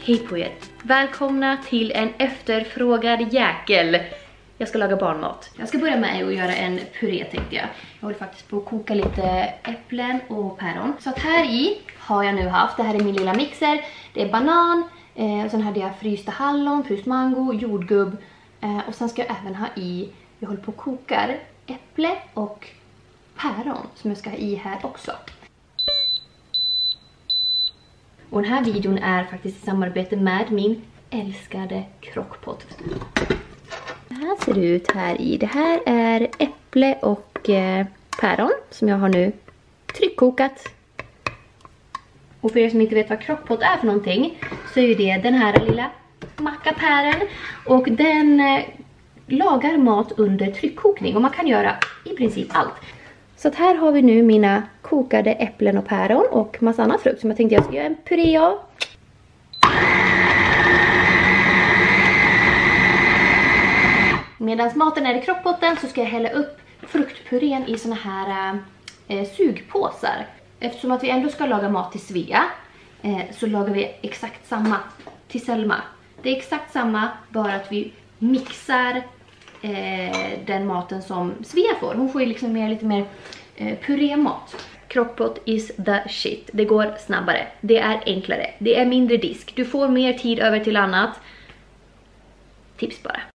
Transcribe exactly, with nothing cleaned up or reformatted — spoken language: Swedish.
Hej på er! Välkomna till en efterfrågad jäkel. Jag ska laga barnmat. Jag ska börja med att göra en puré tänkte jag. Jag håller faktiskt på att koka lite äpplen och päron. Så att här i har jag nu haft, det här är min lilla mixer. Det är banan, eh, och sen hade jag frysta hallon, fryst mango, jordgubb. Eh, och sen ska jag även ha i, jag håller på att kokar äpple och päron som jag ska ha i här också. Och den här videon är faktiskt i samarbete med min älskade crockpot. Det här ser det ut här i. Det här är äpple och eh, päron som jag har nu tryckkokat. Och för er som inte vet vad crockpot är för någonting så är ju det den här lilla mackapären. Och den eh, lagar mat under tryckkokning och man kan göra i princip allt. Så att här har vi nu mina kokade äpplen och päron och massa annan frukt som jag tänkte jag ska göra en puré av. Medan maten är i crockpotten så ska jag hälla upp fruktpurén i såna här eh, sugpåsar. Eftersom att vi ändå ska laga mat till Svea eh, så lagar vi exakt samma till Selma. Det är exakt samma, bara att vi mixar eh, den maten som Svea får. Hon får ju liksom mer, lite mer eh, purémat. Crockpot is the shit. Det går snabbare. Det är enklare. Det är mindre disk. Du får mer tid över till annat. Tips bara.